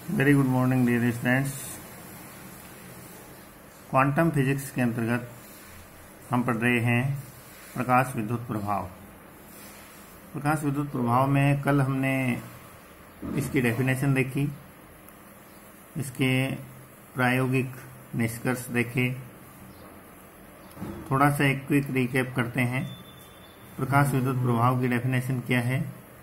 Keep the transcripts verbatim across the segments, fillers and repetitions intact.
Very good morning dear students. Quantum physics के अंतर्गत हम पढ़ रहे हैं प्रकाश विद्युत प्रभाव। प्रकाश विद्युत प्रभाव में कल हमने इसकी डेफिनेशन देखी, इसके प्रायोगिक निष्कर्ष देखे। थोड़ा सा एक क्विक रिकैप करते हैं। प्रकाश विद्युत प्रभाव की डेफिनेशन क्या है?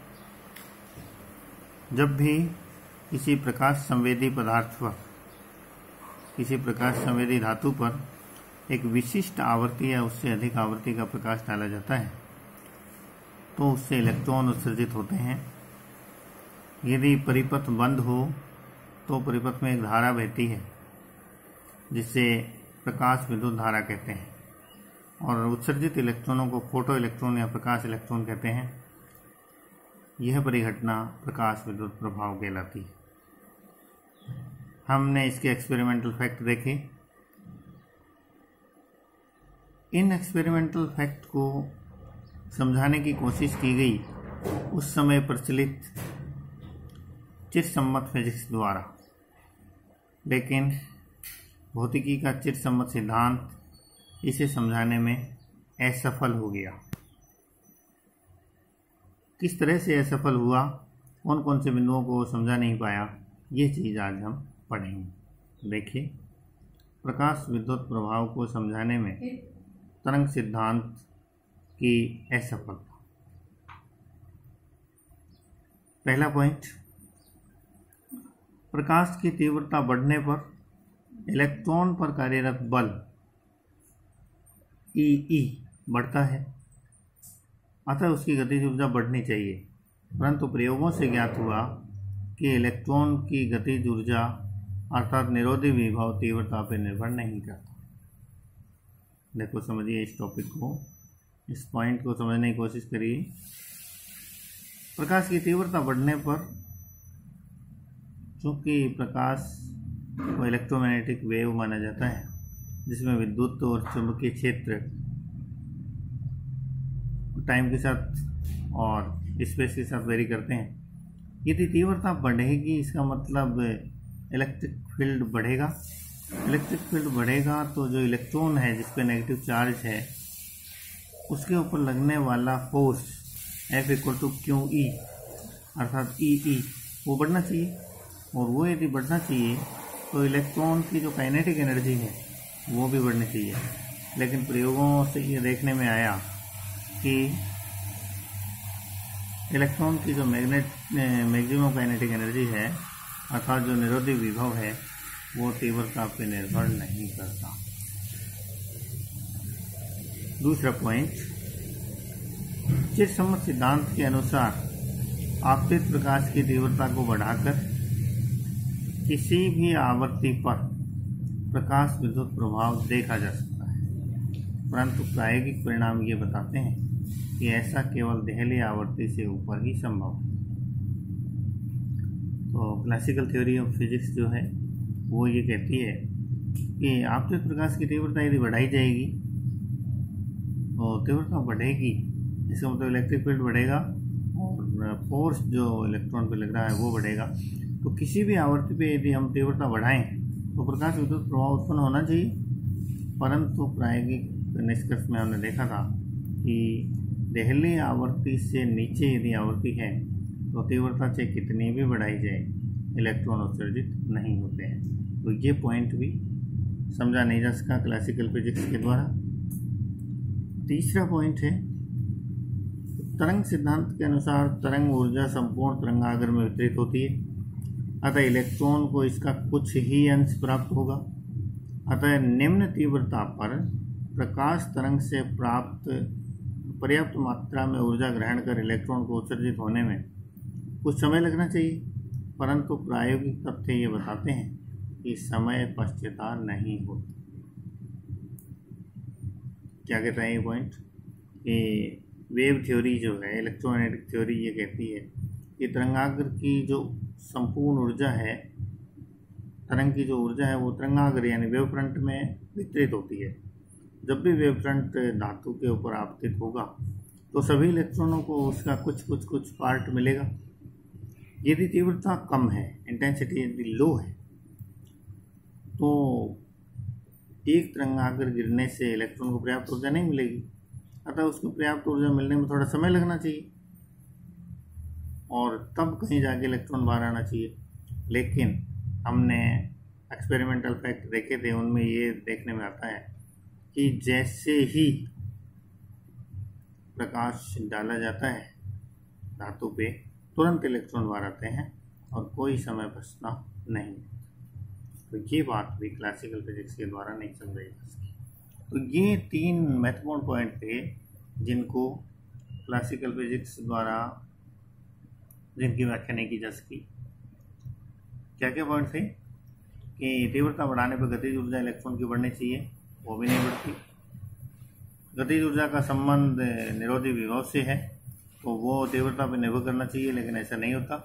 जब भी किसी प्रकाश संवेदी पदार्थ पर, किसी प्रकाश संवेदी धातु पर एक विशिष्ट आवृत्ति या उससे अधिक आवृत्ति का प्रकाश डाला जाता है तो उससे इलेक्ट्रॉन उत्सर्जित होते हैं। यदि परिपथ बंद हो तो परिपथ में एक धारा बहती है जिसे प्रकाश विद्युत धारा कहते हैं, और उत्सर्जित इलेक्ट्रॉनों को फोटो इलेक्ट्रॉन या प्रकाश इलेक्ट्रॉन कहते हैं। यह परिघटना प्रकाश विद्युत प्रभाव कहलाती है। हमने इसके एक्सपेरिमेंटल फैक्ट देखे। इन एक्सपेरिमेंटल फैक्ट को समझाने की कोशिश की गई उस समय प्रचलित चिरसम्मत फिजिक्स द्वारा, लेकिन भौतिकी का चिरसम्मत सिद्धांत इसे समझाने में असफल हो गया। किस तरह से असफल हुआ, कौन कौन से बिंदुओं को समझा नहीं पाया, ये चीज़ आज हम पढ़ेंगे। देखिए, प्रकाश विद्युत प्रभाव को समझाने में तरंग सिद्धांत की असफलता। पहला पॉइंट, प्रकाश की तीव्रता बढ़ने पर इलेक्ट्रॉन पर कार्यरत बल ई ई बढ़ता है, अतः उसकी गतिज ऊर्जा बढ़नी चाहिए। परंतु प्रयोगों से ज्ञात हुआ कि इलेक्ट्रॉन की गतिज ऊर्जा अर्थात निरोधी विभव तीव्रता पर निर्भर नहीं करता। देखो, समझिए इस टॉपिक को, इस पॉइंट को समझने की कोशिश करिए। प्रकाश की तीव्रता बढ़ने पर, चूंकि प्रकाश को इलेक्ट्रोमैग्नेटिक वेव माना जाता है जिसमें विद्युत और चुंबकीय क्षेत्र टाइम के साथ और स्पेस के साथ वेरी करते हैं। यदि तीव्रता बढ़ेगी, इसका मतलब इलेक्ट्रिक फील्ड बढ़ेगा। इलेक्ट्रिक फील्ड बढ़ेगा तो जो इलेक्ट्रॉन है जिस पे नेगेटिव चार्ज है उसके ऊपर लगने वाला force F equal to q E अर्थात ई ई वो बढ़ना चाहिए, और वो यदि बढ़ना चाहिए तो इलेक्ट्रॉन की जो काइनेटिक एनर्जी है वो भी बढ़नी चाहिए। लेकिन प्रयोगों से ये देखने में आया कि इलेक्ट्रॉन की जो मैग्नेट मैक्सिमम काइनेटिक एनर्जी है अर्थात जो निरोधी विभव है वो तीव्रता पर निर्भर नहीं करता। दूसरा पॉइंट, चिरसम्मत सिद्धांत के अनुसार आपतित प्रकाश की तीव्रता को बढ़ाकर किसी भी आवृत्ति पर प्रकाश विद्युत प्रभाव देखा जा सकता है, परंतु प्रायोगिक परिणाम ये बताते हैं कि ऐसा केवल देहली आवृत्ति से ऊपर ही संभव है। तो क्लासिकल थ्योरी ऑफ फिजिक्स जो है वो ये कहती है कि आपतित प्रकाश की तीव्रता यदि बढ़ाई जाएगी तो तीव्रता बढ़ेगी, इसका मतलब इलेक्ट्रिक फील्ड बढ़ेगा और फोर्स जो इलेक्ट्रॉन पे लग रहा है वो बढ़ेगा। तो किसी भी आवृत्ति पे यदि हम तीव्रता बढ़ाएं तो प्रकाश विद्युत प्रभाव उत्पन्न होना चाहिए, परंतु प्रायोगिक निष्कर्ष में हमने देखा था कि देहली आवृत्ति से नीचे यदि आवृत्ति है तो तीव्रता से कितनी भी बढ़ाई जाए इलेक्ट्रॉन उत्सर्जित नहीं होते हैं। तो ये पॉइंट भी समझा नहीं जा सका क्लासिकल फिजिक्स के द्वारा। तीसरा पॉइंट है, तरंग सिद्धांत के अनुसार तरंग ऊर्जा संपूर्ण तरंगाग्र में वितरित होती है, अतः इलेक्ट्रॉन को इसका कुछ ही अंश प्राप्त होगा। अतः निम्न तीव्रता पर प्रकाश तरंग से प्राप्त पर्याप्त मात्रा में ऊर्जा ग्रहण कर इलेक्ट्रॉन को उत्सर्जित होने में कुछ समय लगना चाहिए, परंतु प्रायोगिक तथ्य ये बताते हैं कि समय पश्चाता नहीं होता। क्या कहता है ये पॉइंट? कि वेव थ्योरी जो है, इलेक्ट्रोमैग्नेटिक थ्योरी, ये कहती है कि तरंगाग्र की जो संपूर्ण ऊर्जा है, तरंग की जो ऊर्जा है वो तरंगाग्र यानी वेव फ्रंट में वितरित होती है। जब भी वेव फ्रंट धातु के ऊपर आपतित होगा तो सभी इलेक्ट्रॉनों को उसका कुछ कुछ कुछ पार्ट मिलेगा, यदि तीव्रता कम है, इंटेंसिटी यदि लो है, तो एक तरंगाग्र गिरने से इलेक्ट्रॉन को पर्याप्त ऊर्जा नहीं मिलेगी, अतः उसको पर्याप्त ऊर्जा मिलने में थोड़ा समय लगना चाहिए और तब कहीं जाके इलेक्ट्रॉन बाहर आना चाहिए। लेकिन हमने एक्सपेरिमेंटल फैक्ट देखे थे, उनमें ये देखने में आता है कि जैसे ही प्रकाश डाला जाता है धातु पे, तुरंत इलेक्ट्रॉन बाहर आते हैं और कोई समय बचना नहीं। तो ये बात भी क्लासिकल फिजिक्स के द्वारा नहीं समझाई जा सकती। तो ये तीन महत्वपूर्ण पॉइंट थे जिनको क्लासिकल फिजिक्स द्वारा जिनकी व्याख्या नहीं की जा सकी। क्या क्या पॉइंट थे कि तीव्रता बढ़ाने पर गतिज ऊर्जा इलेक्ट्रॉन की बढ़नी चाहिए, वो भी नहीं बढ़ती। गतिज ऊर्जा का संबंध निरोधी विभव से है, तो वो तीव्रता पर निर्भर करना चाहिए, लेकिन ऐसा नहीं होता।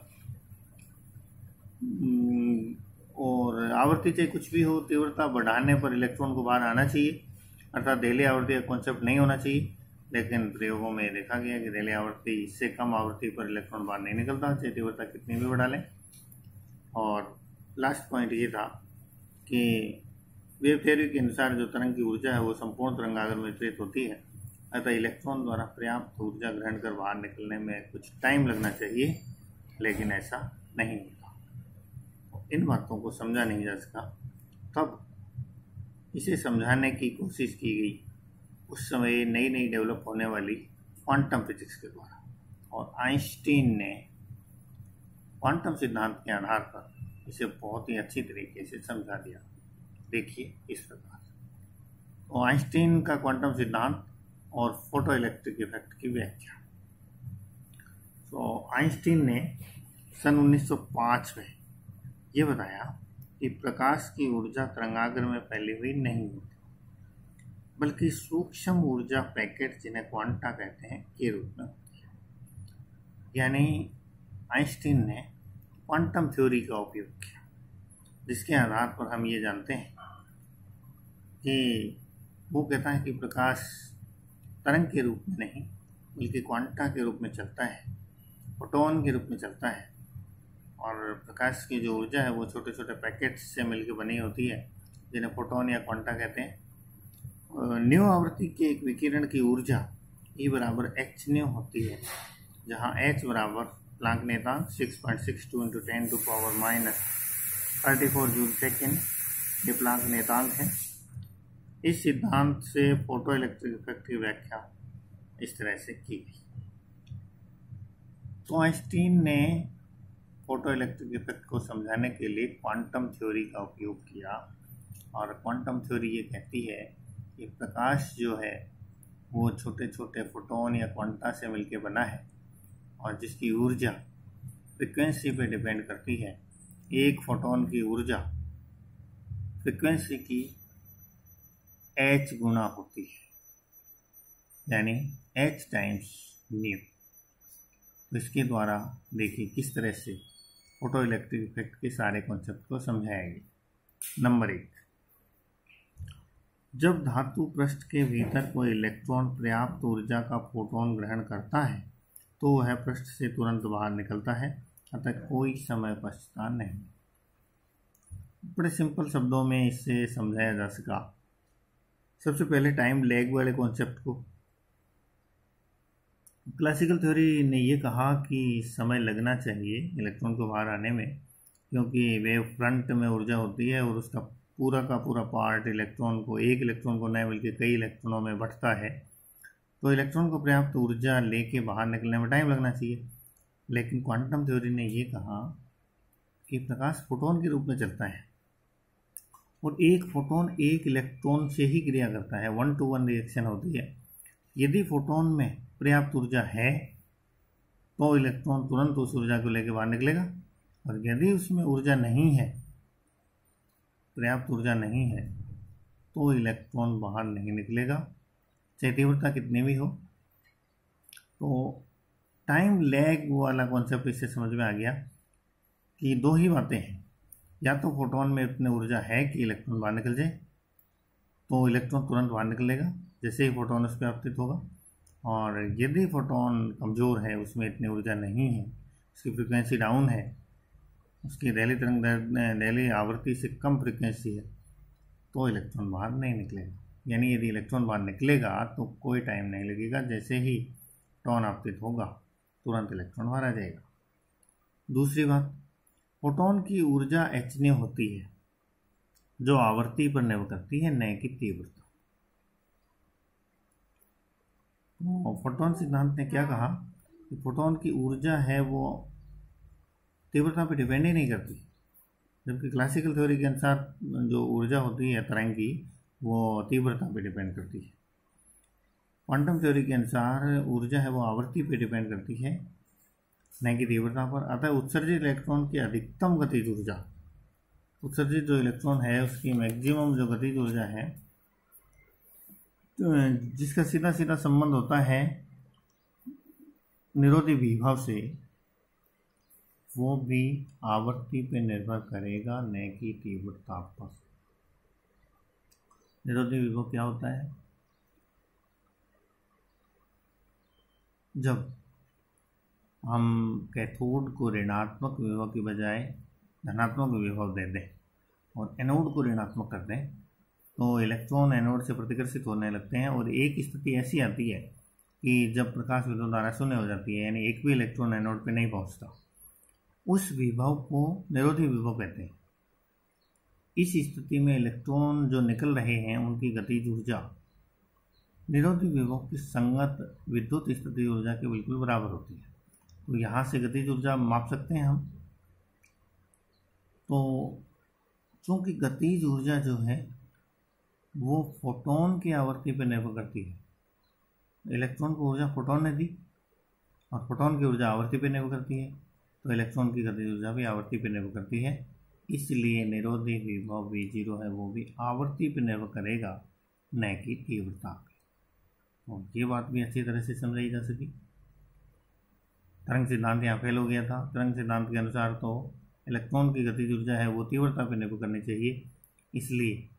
और आवर्ती चाहे कुछ भी हो, तीव्रता बढ़ाने पर इलेक्ट्रॉन को बाहर आना चाहिए, अर्थात रेले आवर्ती का कॉन्सेप्ट नहीं होना चाहिए। लेकिन प्रयोगों में देखा गया कि रेले आवर्ती इससे कम आवर्ती पर इलेक्ट्रॉन बाहर नहीं निकलता, चाहे तीव्रता कितनी भी बढ़ा लें। और लास्ट पॉइंट ये था कि वेव थ्योरी के अनुसार जो तरंग की ऊर्जा है वो संपूर्ण तरंगाग्र में वितरित होती है, अतः इलेक्ट्रॉन द्वारा पर्याप्त ऊर्जा ग्रहण कर बाहर निकलने में कुछ टाइम लगना चाहिए, लेकिन ऐसा नहीं होता। इन बातों को समझा नहीं जा सका, तब इसे समझाने की कोशिश की गई उस समय नई नई डेवलप होने वाली क्वांटम फिजिक्स के द्वारा, और आइंस्टीन ने क्वांटम सिद्धांत के आधार पर इसे बहुत ही अच्छी तरीके से समझा दिया। देखिए इस प्रकार, तो आइंस्टीन का क्वांटम सिद्धांत और फोटो इलेक्ट्रिक इफेक्ट की व्याख्या। तो आइंस्टीन ने सन उन्नीस सौ पाँच में ये बताया कि प्रकाश की ऊर्जा तरंगाग्र में फैली हुई नहीं होती, बल्कि सूक्ष्म ऊर्जा पैकेट, जिन्हें क्वांटा कहते हैं, के रूप में होती है। यानी आइंस्टीन ने क्वांटम थ्योरी का उपयोग किया, जिसके आधार पर हम ये जानते हैं कि वो कहता है कि प्रकाश तरंग के रूप में नहीं, बल्कि क्वांटा के रूप में चलता है, फोटोन के रूप में चलता है, और प्रकाश की जो ऊर्जा है वो छोटे छोटे पैकेट्स से मिलकर बनी होती है, जिन्हें फोटोन या क्वांटा कहते हैं। न्यू आवृत्ति के एक विकिरण की ऊर्जा E बराबर एच न्यू होती है, जहाँ H बराबर प्लांक नियतांक six point six two into ten to power minus thirty four joule second, ये प्लांक नियतांक है। इस सिद्धांत से फोटो इलेक्ट्रिक इफेक्ट की व्याख्या इस तरह से की गई। तो आइंस्टीन ने फोटो इलेक्ट्रिक इफेक्ट को समझाने के लिए क्वांटम थ्योरी का उपयोग किया, और क्वांटम थ्योरी ये कहती है कि प्रकाश जो है वो छोटे छोटे फोटोन या क्वांटा से मिलकर बना है, और जिसकी ऊर्जा फ्रिक्वेंसी पे डिपेंड करती है। एक फोटोन की ऊर्जा फ्रिक्वेंसी की h गुना होती है, यानी h टाइम्स न्यू। तो इसके द्वारा देखिए किस तरह से फोटो इलेक्ट्रिक इफेक्ट के सारे कॉन्सेप्ट को समझाया गया। नंबर एक, जब धातु पृष्ठ के भीतर कोई इलेक्ट्रॉन पर्याप्त ऊर्जा का फोटोन ग्रहण करता है तो वह पृष्ठ से तुरंत बाहर निकलता है, अतः कोई समय बचता नहीं। बड़े सिंपल शब्दों में इसे समझाया जा सका। सबसे पहले टाइम लैग वाले कॉन्सेप्ट को, क्लासिकल थ्योरी ने ये कहा कि समय लगना चाहिए इलेक्ट्रॉन को बाहर आने में, क्योंकि वेव फ्रंट में ऊर्जा होती है और उसका पूरा का पूरा पार्ट इलेक्ट्रॉन को, एक इलेक्ट्रॉन को नहीं बल्कि कई इलेक्ट्रॉनों में बढ़ता है, तो इलेक्ट्रॉन को पर्याप्त ऊर्जा लेके बाहर निकलने में टाइम लगना चाहिए। लेकिन क्वांटम थ्योरी ने ये कहा कि प्रकाश फोटोन के रूप में चलता है, और एक फोटोन एक इलेक्ट्रॉन से ही क्रिया करता है, वन टू वन रिएक्शन होती है। यदि फोटोन में पर्याप्त ऊर्जा है तो इलेक्ट्रॉन तुरंत उस ऊर्जा को लेकर बाहर निकलेगा, और यदि उसमें ऊर्जा नहीं है, पर्याप्त ऊर्जा नहीं है, तो इलेक्ट्रॉन बाहर नहीं निकलेगा, चाहे तीव्रता कितनी भी हो। तो टाइम लैग वाला कॉन्सेप्ट इससे समझ में आ गया कि दो ही बातें हैं, या तो फोटोन में इतनी ऊर्जा है कि इलेक्ट्रॉन बाहर निकल जाए, तो इलेक्ट्रॉन तुरंत बाहर निकलेगा जैसे ही फोटोन उस पर आपतित होगा, और यदि फोटोन कमज़ोर है, उसमें इतनी ऊर्जा नहीं है, उसकी फ्रिक्वेंसी डाउन है, उसकी दहली तरंग दहली आवृत्ति से कम फ्रिक्वेंसी है, तो इलेक्ट्रॉन बाहर नहीं निकलेगा। यानी यदि इलेक्ट्रॉन बाहर निकलेगा तो कोई टाइम नहीं लगेगा, जैसे ही टॉन आपतित होगा तुरंत इलेक्ट्रॉन बाहर आ जाएगा। दूसरी बात, फोटोन की ऊर्जा एच न्यू होती है, जो आवर्ती पर निर्भर करती है, न कि तीव्रता। तो फोटोन सिद्धांत ने क्या कहा कि फोटोन की ऊर्जा है वो तीव्रता पर डिपेंड ही नहीं करती, जबकि क्लासिकल थ्योरी के अनुसार जो ऊर्जा होती है तरंग की वो तीव्रता पर डिपेंड करती है। क्वांटम थ्योरी के अनुसार ऊर्जा है वो आवर्ती पर डिपेंड करती है, न कि तीव्रता पर। अतः उत्सर्जित इलेक्ट्रॉन की अधिकतम गतिज ऊर्जा, उत्सर्जित जो इलेक्ट्रॉन है उसकी मैक्सिमम जो गतिज ऊर्जा है, जिसका सीधा सीधा संबंध होता है निरोधी विभव से, वो भी आवर्ती पे निर्भर करेगा, न कि तीव्रता पर। निरोधी विभव क्या होता है? जब हम कैथोड को ऋणात्मक विभव की बजाय धनात्मक विभव दे दें और एनोड को ऋणात्मक कर दें, तो इलेक्ट्रॉन एनोड से प्रतिकर्षित होने लगते हैं, और एक स्थिति ऐसी आती है कि जब प्रकाश विद्युत धारा शून्य हो जाती है, यानी एक भी इलेक्ट्रॉन एनोड पे नहीं पहुंचता, उस विभव को निरोधी विभव कहते हैं। इस स्थिति में इलेक्ट्रॉन जो निकल रहे हैं उनकी गतिज ऊर्जा निरोधी विभव की संगत विद्युत स्थिति ऊर्जा के बिल्कुल बराबर होती है। तो यहाँ से गतिज ऊर्जा माप सकते हैं हम। तो चूंकि गतिज ऊर्जा जो है वो फोटोन की आवर्ती पर निर्भर करती है, इलेक्ट्रॉन को ऊर्जा फोटोन ने दी और फोटोन की ऊर्जा आवर्ती पर निर्भर करती है, तो इलेक्ट्रॉन की गतिज ऊर्जा भी आवर्ती पर निर्भर करती है। इसलिए निरोधी विभव वी जीरो है वो भी आवर्ती पर निर्भर करेगा, न कि तीव्रता पर। और ये बात भी अच्छी तरह से समझाई जा सकी। तरंग सिद्धांत यहाँ फेल हो गया था। तरंग सिद्धांत के अनुसार तो इलेक्ट्रॉन की गतिज ऊर्जा है वो तीव्रता पर निर्भर करनी चाहिए, इसलिए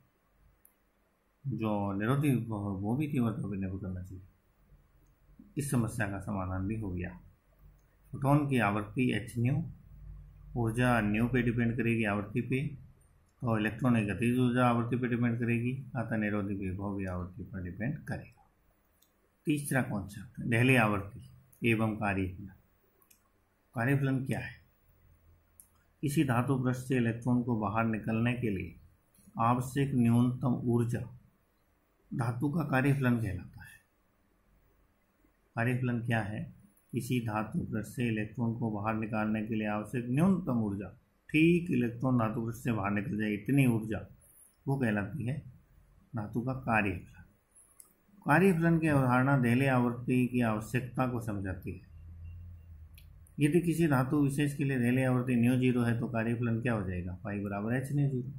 जो निरोधी विभव है वो भी तीव्रता पर निर्भर करना चाहिए। इस समस्या का समाधान भी हो गया। फोटोन की आवर्ती एच न्यू, ऊर्जा न्यू पे डिपेंड करेगी आवर्ती पे, और इलेक्ट्रॉन की गतिज ऊर्जा आवर्ती पे डिपेंड करेगी, अतः निरोधी विभव भी आवर्ती पर डिपेंड करेगा। तीसरा कॉन्सेप्ट, दहली आवर्ती एवं कार्यफलन। कार्यफलन क्या है? किसी धातु पृष्ठ से इलेक्ट्रॉन को बाहर निकलने के लिए आवश्यक न्यूनतम ऊर्जा धातु का कार्यफलन कहलाता है। कार्यफलन क्या है? किसी धातु पृष्ठ से इलेक्ट्रॉन को बाहर निकालने के लिए आवश्यक न्यूनतम ऊर्जा, ठीक इलेक्ट्रॉन धातु पृष्ठ से बाहर निकल जाए इतनी ऊर्जा, वो कहलाती है धातु का कार्यफलन। कार्यफलन की अवधारणा दहली आवर्ती की आवश्यकता को समझाती है। यदि किसी धातु विशेष के लिए दहली आवर्ती न्यू जीरो है तो कार्यफलन क्या हो जाएगा? पाई बराबर एच न्यू जीरो।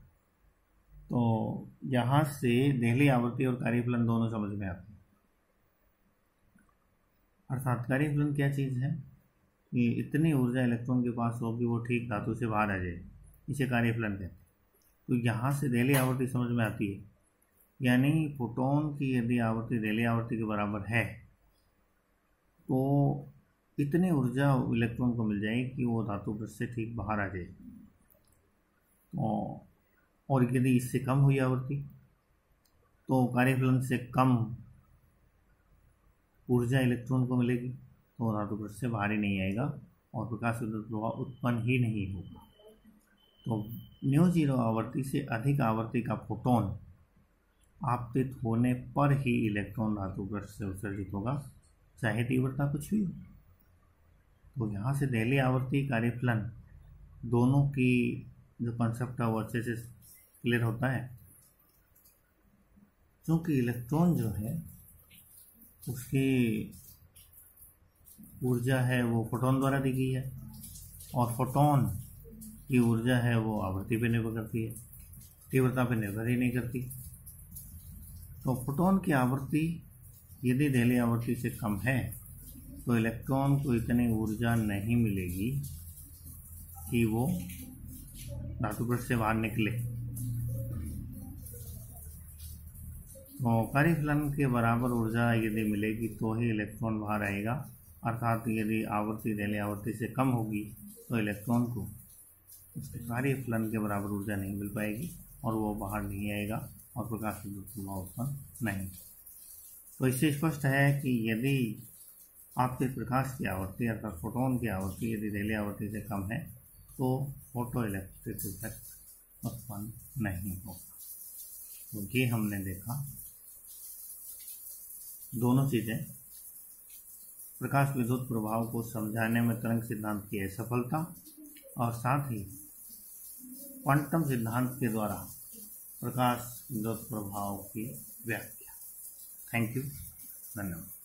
तो यहाँ से दहली आवर्ती और कार्यफलन दोनों समझ में आते हैं। अर्थात कार्यफलन क्या चीज़ है कि इतनी ऊर्जा इलेक्ट्रॉन के पास हो कि वो ठीक धातु से बाहर आ जाए, इसे कार्यफलन कहते हैं। तो यहाँ से दहली आवर्ती समझ में आती है, यानी फोटोन की यदि आवर्ती दहली आवर्ती के बराबर है तो इतनी ऊर्जा इलेक्ट्रॉन को मिल जाए कि वो धातु पृष्ठ से ठीक बाहर आ जाए। तो और यदि इससे कम हुई आवर्ती तो कार्यफलन से कम ऊर्जा इलेक्ट्रॉन को मिलेगी, तो धातु पृष्ठ से बाहर ही नहीं आएगा और प्रकाश विद्युत प्रवाह उत्पन्न ही नहीं होगा। तो न्यू जीरो आवर्ती से अधिक आवर्ती का फोटोन आपतित होने पर ही इलेक्ट्रॉन धातु पृष्ठ से उत्सर्जित होगा, चाहे तीव्रता कुछ भी हो। तो यहाँ से दहली आवर्ती कार्यफलन दोनों की जो कॉन्सेप्ट है वो अच्छे से क्लियर होता है। क्योंकि इलेक्ट्रॉन जो है उसकी ऊर्जा है वो फोटोन द्वारा दी गई है, और फोटोन की ऊर्जा है वो आवर्ती पर निर्भर करती है, तीव्रता पर निर्भर ही नहीं करती। तो फोटोन की आवृत्ति यदि दहली आवर्ती से कम है तो इलेक्ट्रॉन को इतनी ऊर्जा नहीं मिलेगी कि वो धातु पृष्ठ से बाहर निकले। तो कार्यफलन के बराबर ऊर्जा यदि मिलेगी तो ही इलेक्ट्रॉन बाहर आएगा, अर्थात यदि आवृत्ति रेले आवृत्ति से कम होगी तो इलेक्ट्रॉन को उसके कार्य फलन के बराबर ऊर्जा नहीं मिल पाएगी और वो बाहर नहीं आएगा और प्रकाश विद्युत प्रभाव उत्पन्न नहीं। तो इससे स्पष्ट है कि यदि आपके प्रकाश की आवृत्ति अर्थात फोटोन की आवृत्ति यदि रेले आवृत्ति से कम है तो फोटो इलेक्ट्रिक इफेक्ट उत्पन्न नहीं होगा। तो ये हमने देखा दोनों चीज़ें, प्रकाश विद्युत प्रभाव को समझाने में तरंग सिद्धांत की असफलता और साथ ही क्वांटम सिद्धांत के द्वारा प्रकाश विद्युत प्रभाव की व्याख्या। थैंक यू, धन्यवाद।